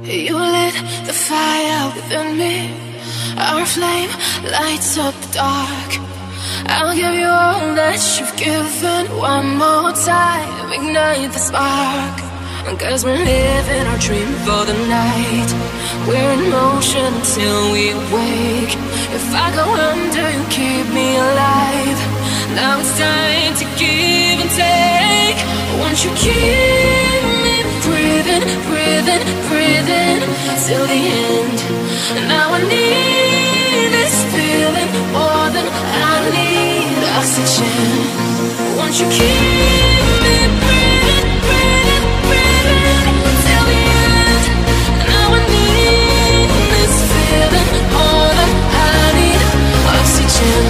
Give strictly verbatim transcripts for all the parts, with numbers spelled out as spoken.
You lit the fire within me. Our flame lights up the dark. I'll give you all that you've given. One more time, ignite the spark. Cause we're living our dream for the night. We're in motion till we wake. If I go under, you keep me alive. Now it's time to give and take. Won't you keep me breathing, breathing, breathing till the end. Now I need this feeling more than I need oxygen. Won't you keep me breathing, breathing, breathing till the end. Now I need this feeling more than I need oxygen.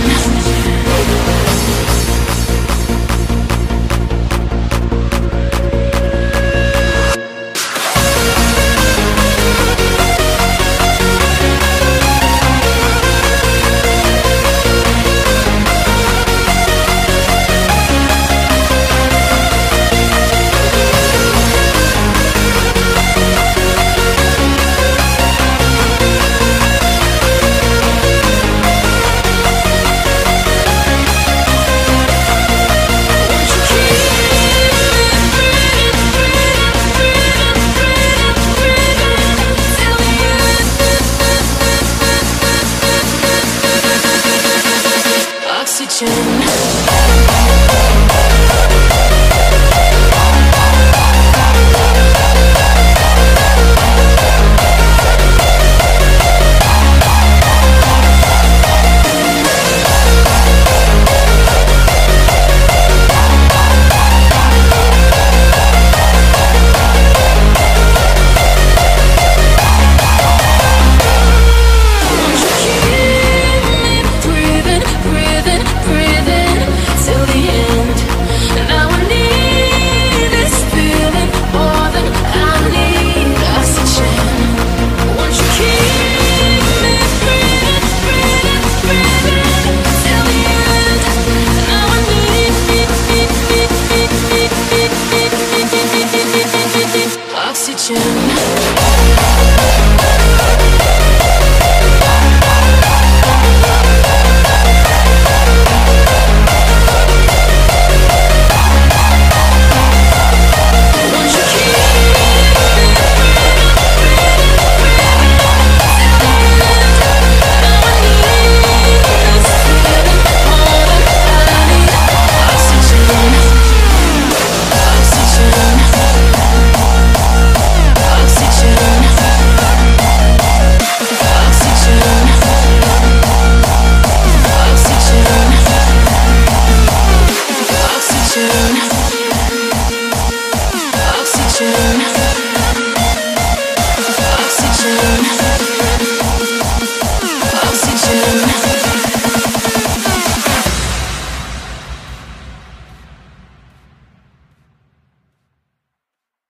Oxygen.